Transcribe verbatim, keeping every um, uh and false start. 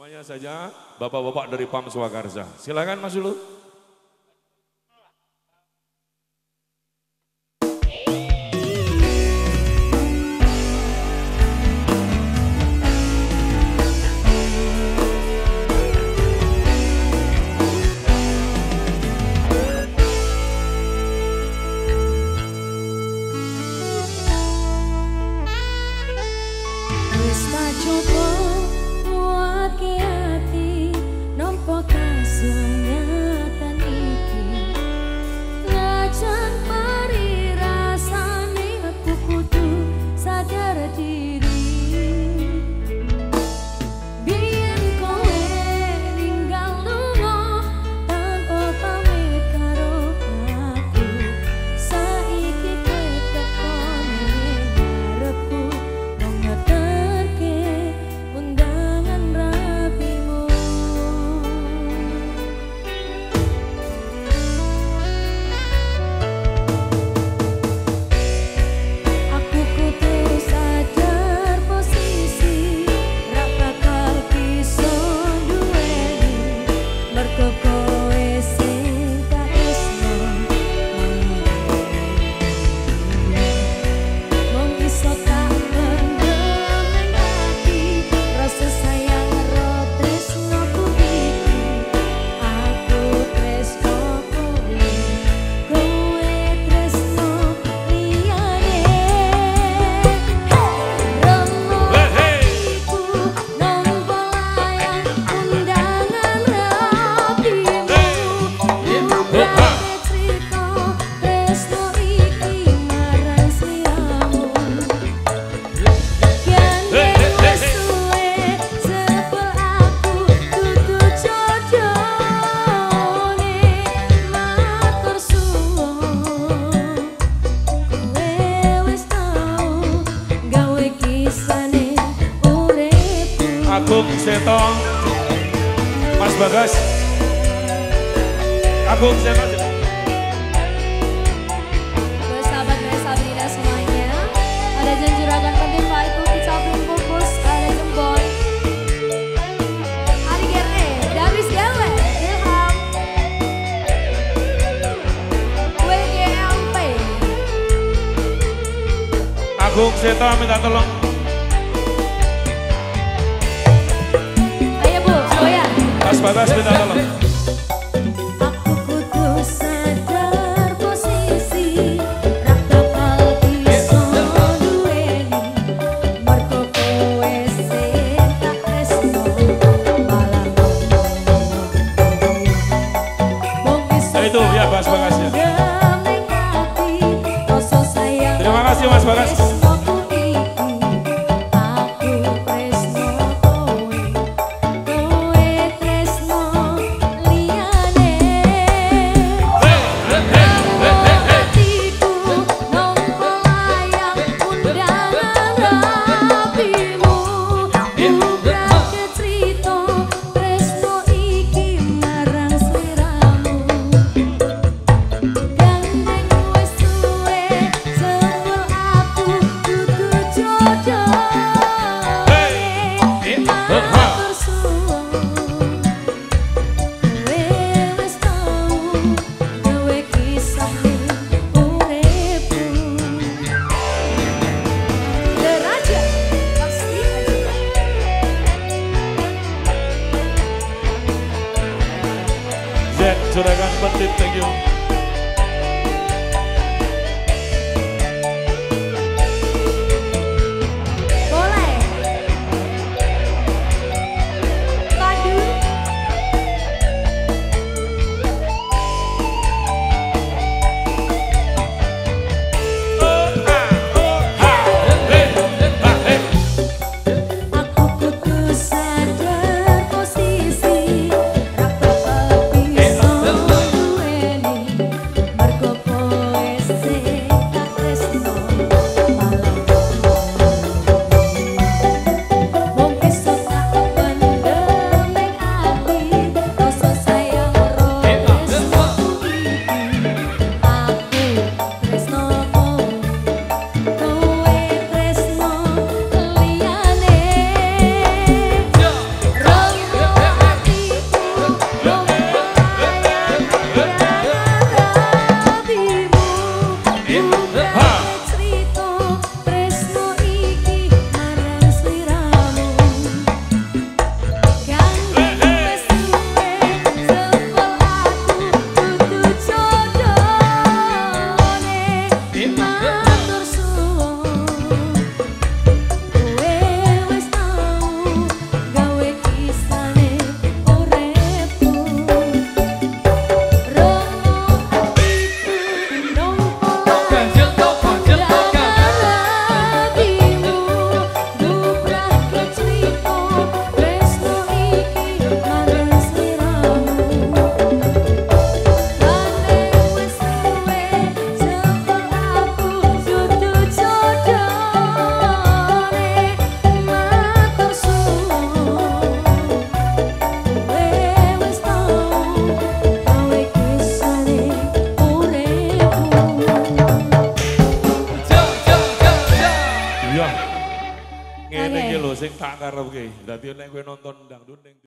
Semuanya saja bapak-bapak dari Pam Swakarsa. Silakan Mas Ulu. Agung Seto, Mas Bagas, Agung Seto. Buat sahabat-sahabat Sabrina semuanya, ada Janjuragan penting Pak itu Kicapin Pupus, ada Jembol, Ari Gerne, Davis Gawe, Ilham, W G M P. Agung Seto minta tolong. Mas Bagas minta tolong. Aku kudu sadar posisi rak bakal bisa duweni mergo kowe sing tak tresno malah Nah, itu ya Mas Bagasnya. Terima kasih Mas Bagas. Juragan Pentit, thank you. Boleh. Kadu. Aku putus sadar posisi rak bakal bisa Ngene Oke. iki lho sing tak karepke. Dadi nek kowe nonton dangdut ning